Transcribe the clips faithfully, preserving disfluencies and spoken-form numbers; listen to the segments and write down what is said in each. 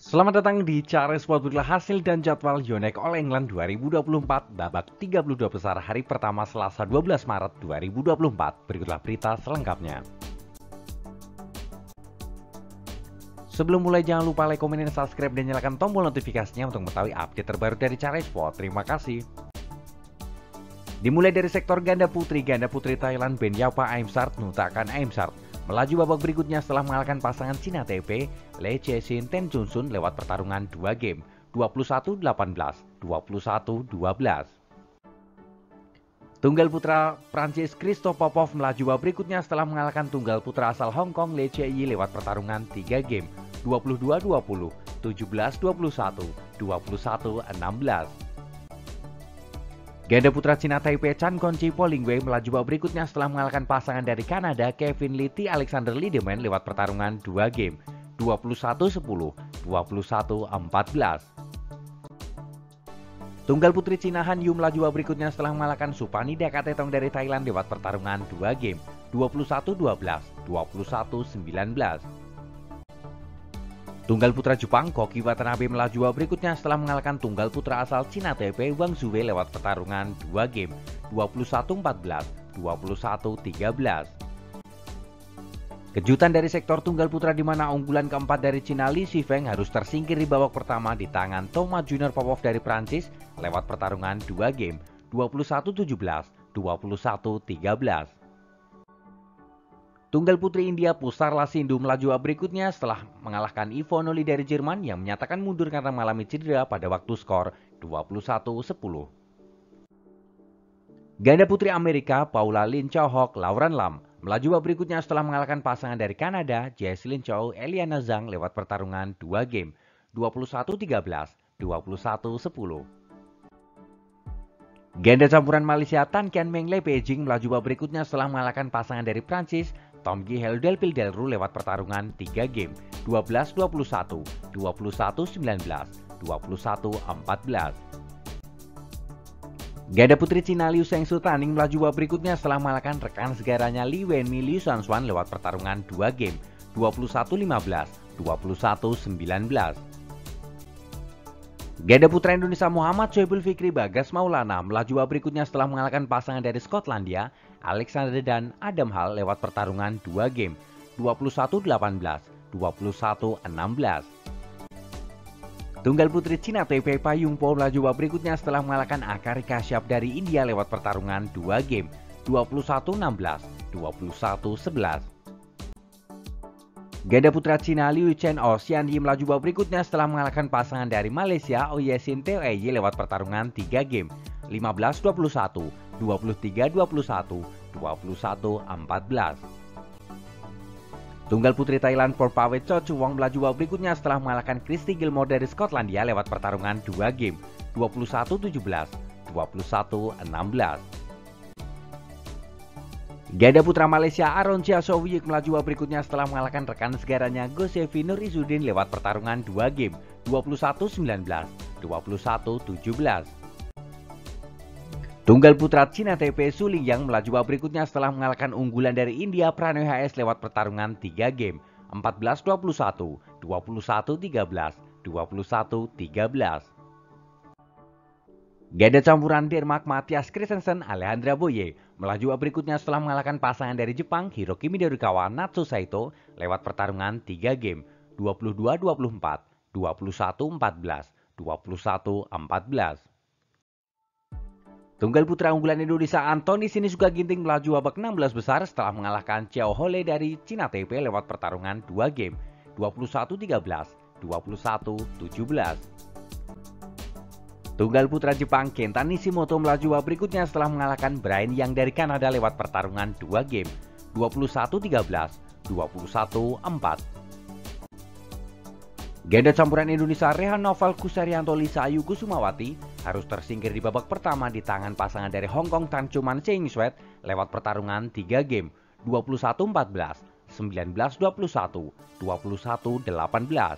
Selamat datang di Cara Sport. Berikutlah hasil dan jadwal Yonex All England dua ribu dua puluh empat babak tiga puluh dua besar hari pertama Selasa dua belas Maret dua ribu dua puluh empat. Berikutlah berita selengkapnya. Sebelum mulai jangan lupa like, komen, dan subscribe dan nyalakan tombol notifikasinya untuk mengetahui update terbaru dari Cara Sport. Terima kasih. Dimulai dari sektor ganda putri, ganda putri Thailand Ben Yapa Aimsart Nutakan Aimsart melaju babak berikutnya setelah mengalahkan pasangan Cina Taipei Lee Choi-shin Ten Chun-sun lewat pertarungan dua game dua puluh satu delapan belas, dua puluh satu dua belas. Tunggal putra Prancis Christophe Popov melaju babak berikutnya setelah mengalahkan tunggal putra asal Hong Kong Lee Choi-yi lewat pertarungan tiga game dua puluh dua dua puluh, tujuh belas dua puluh satu, dua puluh satu enam belas. Ganda putra Cina Taipei Chan Konchi Polingwei melaju babak berikutnya setelah mengalahkan pasangan dari Kanada Kevin Lee T Alexander Liedemann lewat pertarungan dua game dua puluh satu sepuluh, dua puluh satu empat belas. Tunggal putri Cina Han Yu melaju babak berikutnya setelah mengalahkan Supani Dakatetong dari Thailand lewat pertarungan dua game dua puluh satu dua belas, dua puluh satu sembilan belas. Tunggal putra Jepang Koki Watanabe melaju babak berikutnya setelah mengalahkan tunggal putra asal Cina Taipei Wang Zuwei lewat pertarungan dua game dua puluh satu empat belas, dua puluh satu tiga belas. Kejutan dari sektor tunggal putra di mana unggulan keempat dari Cina Li Shifeng harus tersingkir di babak pertama di tangan Thomas Junior Popov dari Prancis lewat pertarungan dua game dua puluh satu tujuh belas, dua puluh satu tiga belas. Tunggal putri India Pusarla Sindhu melaju babak berikutnya setelah mengalahkan Ivonne Lee dari Jerman yang menyatakan mundur karena mengalami cedera pada waktu skor dua puluh satu sepuluh. Ganda putri Amerika Paula Lin Chao-hok Lauren Lam melaju babak berikutnya setelah mengalahkan pasangan dari Kanada Jesslyn Chow Eliana Zhang lewat pertarungan dua game dua puluh satu tiga belas, dua puluh satu sepuluh. Ganda campuran Malaysia Tan Kian Meng Le Beijing melaju babak berikutnya setelah mengalahkan pasangan dari Prancis Tom Gihel Del Pildelru lewat pertarungan tiga game dua belas dua puluh satu, dua puluh satu sembilan belas, dua puluh satu empat belas. Ganda putri Cina Liu Shengsu Taning melaju babak berikutnya setelah mengalahkan rekan segaranya Li Wenmi Liu Shanshuan lewat pertarungan dua game dua puluh satu lima belas, dua puluh satu sembilan belas. Ganda putra Indonesia Muhammad Soebul Fikri Bagas Maulana melaju babak berikutnya setelah mengalahkan pasangan dari Skotlandia Alexander dan Adam Hall lewat pertarungan dua game dua puluh satu delapan belas, dua puluh satu enam belas. Tunggal putri Cina Taipei Payung Po melaju babak berikutnya setelah mengalahkan Akari Kashyap dari India lewat pertarungan dua game dua puluh satu enam belas, dua puluh satu sebelas. Ganda putra Cina Liu Chen O Xian Yi melaju babak berikutnya setelah mengalahkan pasangan dari Malaysia Oyesin Teo Eye lewat pertarungan tiga game lima belas dua puluh satu, dua puluh tiga dua puluh satu, dua puluh satu empat belas. Tunggal putri Thailand Porpawet Cho Chuwong melaju babak berikutnya setelah mengalahkan Christy Gilmore dari Skotlandia lewat pertarungan dua game dua puluh satu tujuh belas, dua puluh satu enam belas. Ganda putra Malaysia Aaron Chia Sowyik melaju babak berikutnya setelah mengalahkan rekan segaranya Gosevi Nur Izzuddin lewat pertarungan dua game dua puluh satu sembilan belas, dua puluh satu tujuh belas. Tunggal putra Cina Taipei Su Lingyang melaju babak berikutnya setelah mengalahkan unggulan dari India Pranay H S lewat pertarungan tiga game empat belas dua puluh satu, dua puluh satu tiga belas, dua puluh satu tiga belas. Ganda campuran Denmark Mathias Christensen Alejandra Boye melaju babak berikutnya setelah mengalahkan pasangan dari Jepang Hiroki Midorikawa Natsu Saito lewat pertarungan tiga game dua puluh dua dua puluh empat, dua puluh satu empat belas, dua puluh satu empat belas. Tunggal putra unggulan Indonesia Anthony Sinisuka Ginting melaju babak enam belas besar setelah mengalahkan Xiao Hole dari Cina Taipei lewat pertarungan dua game dua puluh satu tiga belas, dua puluh satu tujuh belas. Tunggal putra Jepang Kenta Nishimoto melaju babak berikutnya setelah mengalahkan Brian Yang dari Kanada lewat pertarungan dua game dua puluh satu tiga belas, dua puluh satu empat. Ganda campuran Indonesia Rehan Noval Kusarianto Lisa Ayu Kusumawati harus tersingkir di babak pertama di tangan pasangan dari Hong Kong Tan Chuman Cheng Swet lewat pertarungan tiga game dua puluh satu empat belas, sembilan belas dua puluh satu, dua puluh satu delapan belas.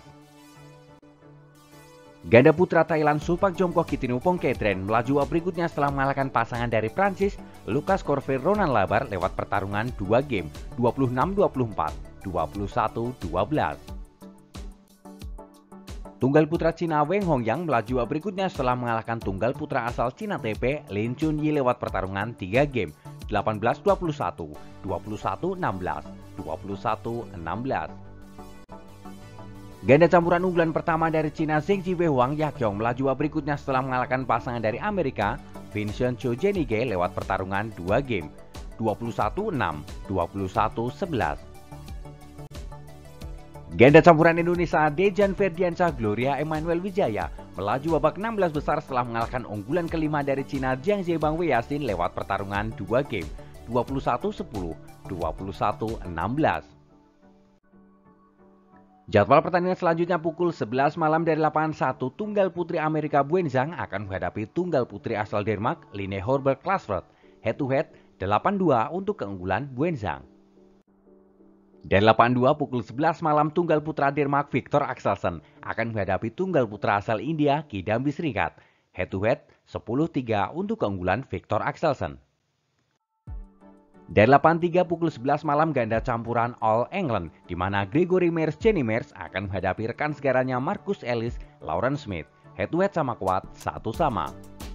Ganda putra Thailand Supak Jomkoh Kitinupong Ketren melaju babak berikutnya setelah mengalahkan pasangan dari Prancis Lucas Corver Ronan Labar lewat pertarungan dua game dua puluh enam dua puluh empat, dua puluh satu dua belas. Tunggal putra Cina Weng Hongyang melaju babak berikutnya setelah mengalahkan tunggal putra asal Cina Taipei Lin Chunyi lewat pertarungan tiga game, delapan belas dua puluh satu, dua puluh satu enam belas, dua puluh satu enam belas. Ganda campuran unggulan pertama dari Cina Zheng Jiwei Huang Yaqiong melaju babak berikutnya setelah mengalahkan pasangan dari Amerika Vincent Zhou Zhenige lewat pertarungan dua game, dua puluh satu enam, dua puluh satu sebelas. Ganda campuran Indonesia Dejan Ferdiansyah Gloria Emmanuel Wijaya melaju babak enam belas besar setelah mengalahkan unggulan kelima dari Cina Jiang Zebang Wei Yasin lewat pertarungan dua game, dua puluh satu sepuluh, dua puluh satu enam belas. Jadwal pertandingan selanjutnya pukul sebelas malam dari lapangan satu Tunggal Putri Amerika Buenzang akan menghadapi Tunggal Putri asal Denmark Line Horberg Klasford. Head to head delapan dua untuk keunggulan Buenzang. Dari lapangan dua pukul sebelas malam Tunggal Putra Denmark Victor Axelsen akan menghadapi Tunggal Putra asal India Kidambi Srikat. Head to head sepuluh tiga untuk keunggulan Victor Axelsen. Dari lapangan tiga pukul sebelas malam ganda campuran All England di mana Gregory Mears Jenny Mears akan menghadapi rekan segaranya Marcus Ellis Lauren Smith. Head to head sama kuat satu sama.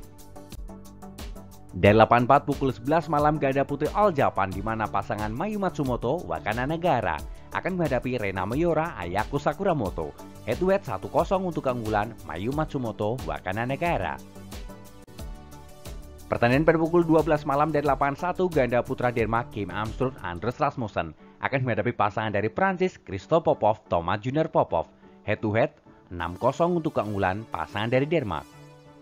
Dari lapangan empat pukul sebelas malam ganda putri All Japan di mana pasangan Mayu Matsumoto Wakana Negara akan menghadapi Rena Mayora Ayako Sakuramoto. Head to head satu kosong untuk keunggulan Mayu Matsumoto Wakana Negara. Pertandingan pada pukul dua belas malam dari lapangan satu ganda putra Denmark Kim Amstrup Anders Rasmussen akan menghadapi pasangan dari Prancis Christophe Popov Thomas Junior Popov. Head to head enam kosong untuk keunggulan pasangan dari Denmark.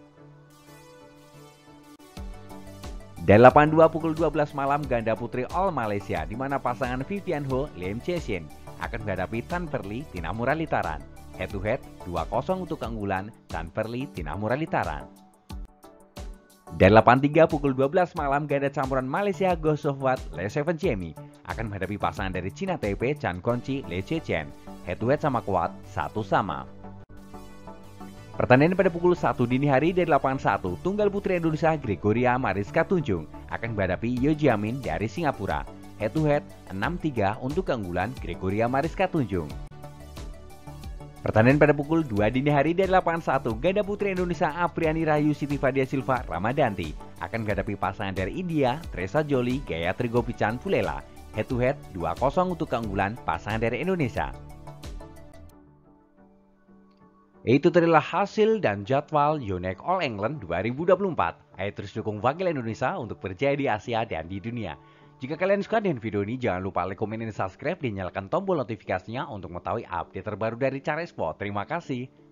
Dari lapangan dua pukul dua belas malam ganda putri All Malaysia di mana pasangan Vivian Ho Lim Chesien akan menghadapi Tan Perli Tina Muralitaran. Head to head dua kosong untuk keunggulan Tan Perli Tina Muralitaran. Dari lapangan tiga pukul dua belas malam ganda campuran Malaysia Go Sofwat Le Seven Jemi akan menghadapi pasangan dari Cina Taipei Chan Konchi Le Chechen. Head to head sama kuat satu sama. Pertandingan pada pukul satu dini hari dari lapangan satu Tunggal Putri Indonesia Gregoria Mariska Tunjung akan menghadapi Yo Jiamin dari Singapura. Head to head enam tiga untuk keunggulan Gregoria Mariska Tunjung. Pertandingan pada pukul dua dini hari dari lapangan satu ganda putri Indonesia Apriani Rahayu Siti Fadia Silva Ramadanti akan menghadapi pasangan dari India Tresa Jolie Gayatri Gopichand Pulela. Head to head dua kosong untuk keunggulan pasangan dari Indonesia. Itu adalah hasil dan jadwal Yonex All England dua ribu dua puluh empat. Ayo terus dukung wakil Indonesia untuk berjaya di Asia dan di dunia. Jika kalian suka dengan video ini, jangan lupa like, komen, dan subscribe, dan nyalakan tombol notifikasinya untuk mengetahui update terbaru dari Cara Esport. Terima kasih.